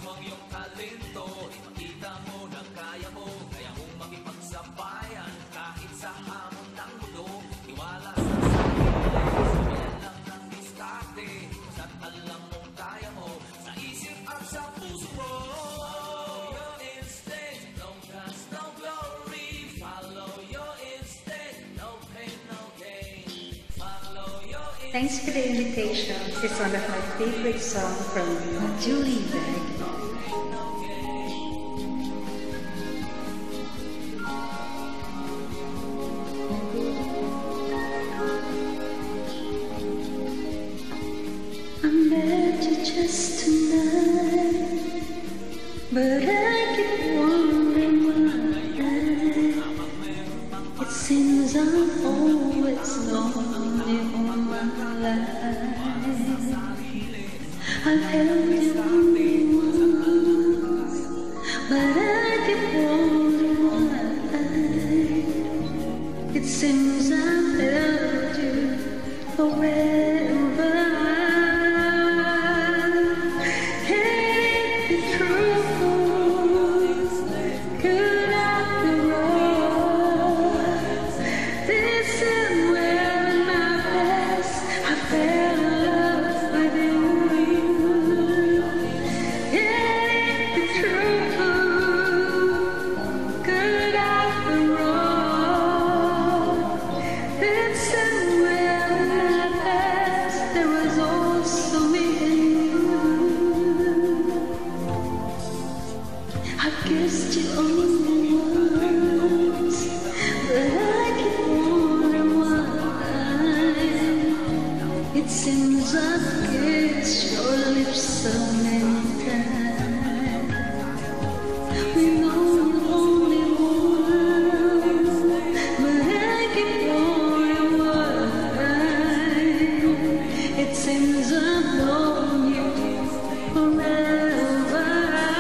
mo ang iyong talento, ipakita mo na kaya mo, kaya mong makipagsabayan kahit sa hamon ng mundo. Iwala sa sarili, sabihan lang ng diskarte, basta't alam mong kaya mo, sa isip at sa puso mo. Follow your instinct, no cost, no glory. Follow your instinct, no pain, no gain. Follow your instinct. Thanks for the invitation. It's one of my favorite songs from Julie Beg. I met you just tonight, but I keep wondering why. It seems I've always known you all my life. I've held you once, but I keep wondering why. It seems I've held you forever. Kissed you only once, but I keep wondering why. It seems I've kissed your lips so many times. We know you only once, but I keep wondering why. It seems I've known you forever.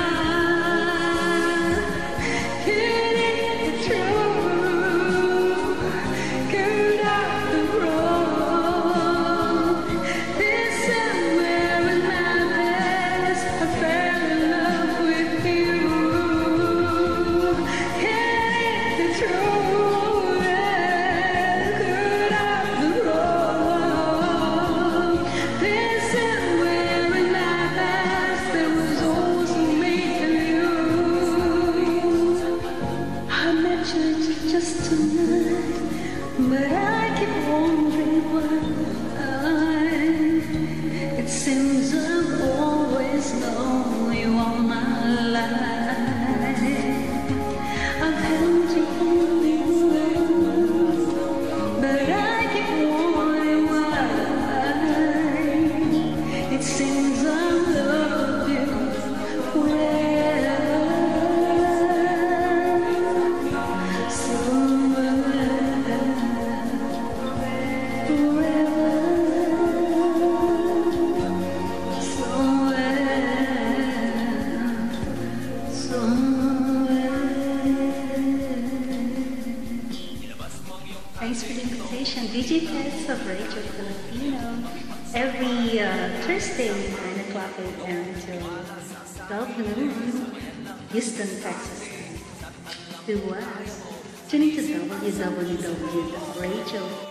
Just tonight, but I keep wondering why. It seems I've always known you all my life. I've held you only once, but I keep wondering why. It seems I love you forever. Thanks for the invitation. DJ Pets of Radio Filipino. Every Thursday, 9 o'clock a.m. till 12 noon, Houston, Texas. To us, tuning to www.radio